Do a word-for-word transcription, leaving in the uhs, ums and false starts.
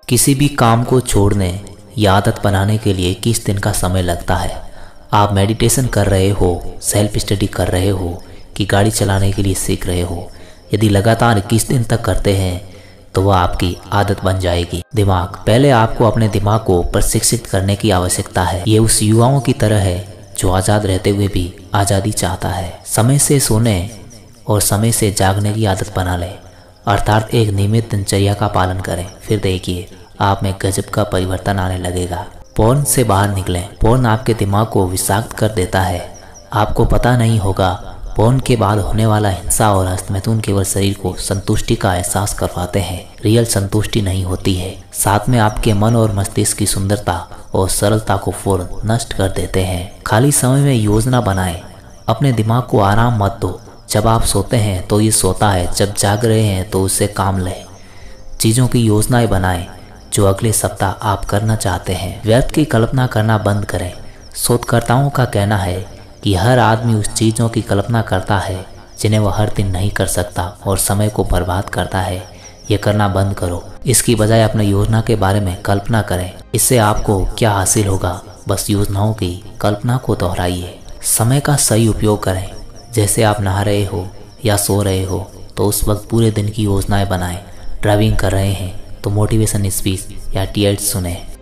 किसी भी काम को छोड़ने या आदत बनाने के लिए किस दिन का समय लगता है। आप मेडिटेशन कर रहे हो, सेल्फ स्टडी कर रहे हो कि गाड़ी चलाने के लिए सीख रहे हो, यदि लगातार इक्कीस दिन तक करते हैं तो वह आपकी आदत बन जाएगी। दिमाग, पहले आपको अपने दिमाग को प्रशिक्षित करने की आवश्यकता है। ये उस युवाओं की तरह है जो आज़ाद रहते हुए भी आज़ादी चाहता है। समय से सोने और समय से जागने की आदत बना लें, अर्थात एक नियमित दिनचर्या का पालन करें। फिर देखिए आप में गजब का परिवर्तन आने लगेगा। पोर्न से बाहर निकलें। पोर्न आपके दिमाग को विषाक्त कर देता है। आपको पता नहीं होगा, पोर्न के बाद होने वाला हिंसा और हस्तमैथुन केवल शरीर को संतुष्टि का एहसास करवाते हैं, रियल संतुष्टि नहीं होती है। साथ में आपके मन और मस्तिष्क की सुंदरता और सरलता को फौरन नष्ट कर देते हैं। खाली समय में योजना बनाएं। अपने दिमाग को आराम मत दो। जब आप सोते हैं तो ये सोता है, जब जाग रहे हैं तो उससे काम लें। चीज़ों की योजनाएं बनाएं जो अगले सप्ताह आप करना चाहते हैं। व्यर्थ की कल्पना करना बंद करें। शोधकर्ताओं का कहना है कि हर आदमी उस चीज़ों की कल्पना करता है जिन्हें वह हर दिन नहीं कर सकता और समय को बर्बाद करता है। ये करना बंद करो। इसकी बजाय अपने योजना के बारे में कल्पना करें। इससे आपको क्या हासिल होगा, बस योजनाओं की कल्पना को दोहराइए। समय का सही उपयोग करें। जैसे आप नहा रहे हो या सो रहे हो तो उस वक्त पूरे दिन की योजनाएं बनाएं। ड्राइविंग कर रहे हैं तो मोटिवेशन स्पीच या टीएड्स सुने।